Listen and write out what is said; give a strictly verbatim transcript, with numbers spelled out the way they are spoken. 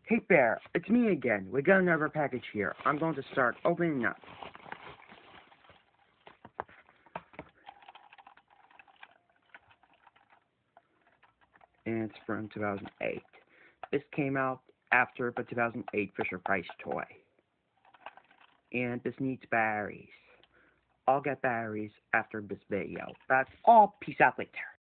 Hey Bear, it's me again. We got another package here. I'm going to start opening up. And it's from two thousand eight. This came out after the two thousand eight Fisher Price toy. And this needs batteries. I'll get batteries after this video. That's all. Peace out later.